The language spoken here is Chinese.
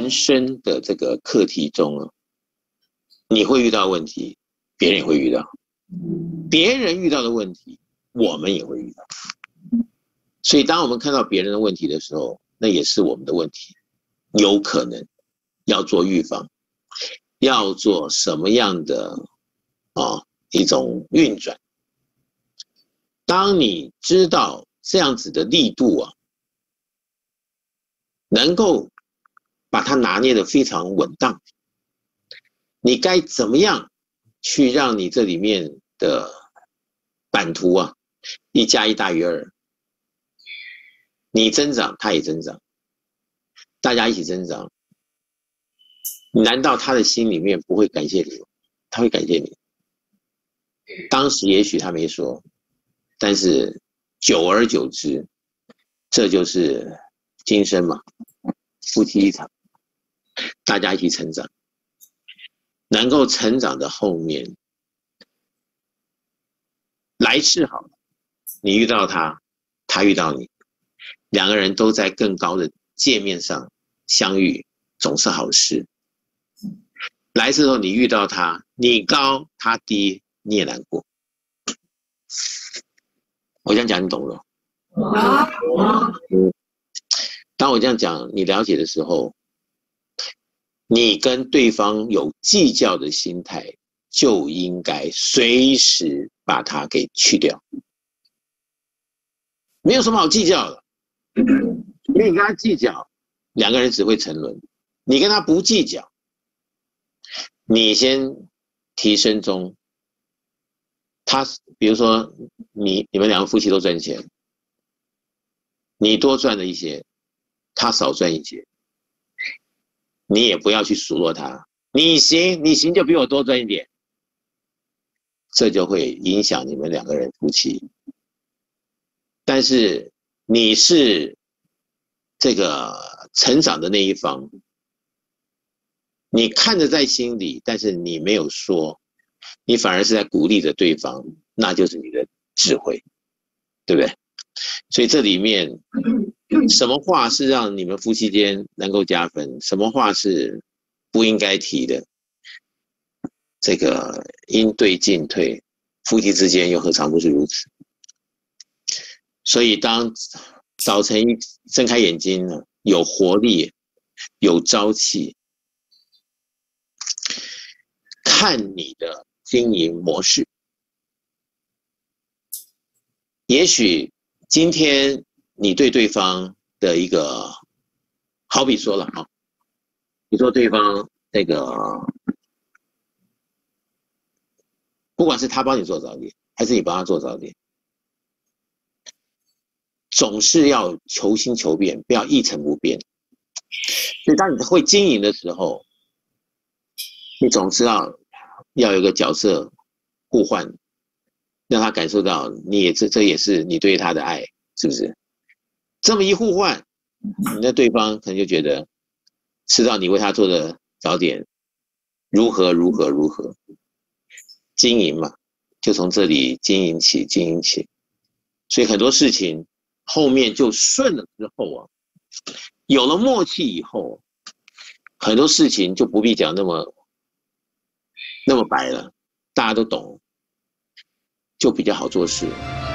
人生的这个课题中啊，你会遇到问题，别人也会遇到，别人遇到的问题，我们也会遇到。所以当我们看到别人的问题的时候，那也是我们的问题，有可能要做预防，要做什么样的一种运转。当你知道这样子的力度啊，能够把它拿捏得非常稳当，你该怎么样去让你这里面的版图啊，1+1大于2，你增长，他也增长，大家一起增长。难道他的心里面不会感谢你吗？他会感谢你。当时也许他没说，但是久而久之，这就是今生嘛，夫妻一场，大家一起成长。能够成长的后面，来世好了，你遇到他，他遇到你，两个人都在更高的界面上相遇，总是好事。来世后你遇到他，你高他低，你也难过。我这样讲你懂了？当我这样讲你了解的时候，你跟对方有计较的心态，就应该随时把它给去掉。没有什么好计较的，因为你跟他计较，两个人只会沉沦。你跟他不计较，你先提升中，他比如说你们两个夫妻都赚钱，你多赚了一些，他少赚一些，你也不要去数落他，你行就比我多赚一点，这就会影响你们两个人夫妻。但是你是这个成长的那一方，你看着在心里，但是你没有说，你反而是在鼓励着对方，那就是你的智慧，对不对？所以这里面什么话是让你们夫妻间能够加分，什么话是不应该提的，这个应对进退，夫妻之间又何尝不是如此？所以当早晨一睁开眼睛呢，有活力，有朝气，看你的经营模式。也许今天你对对方的一个，好比说了啊，你说对方那个，不管是他帮你做早点，还是你帮他做早点，总是要求新求变，不要一成不变。所以当你会经营的时候，你总是要有一个角色互换，让他感受到你也这也是你对他的爱，是不是？这么一互换，你的对方可能就觉得吃到你为他做的早点如何，经营嘛，就从这里经营起。所以很多事情后面就顺了之后啊，有了默契以后，很多事情就不必讲那么白了，大家都懂，就比较好做事。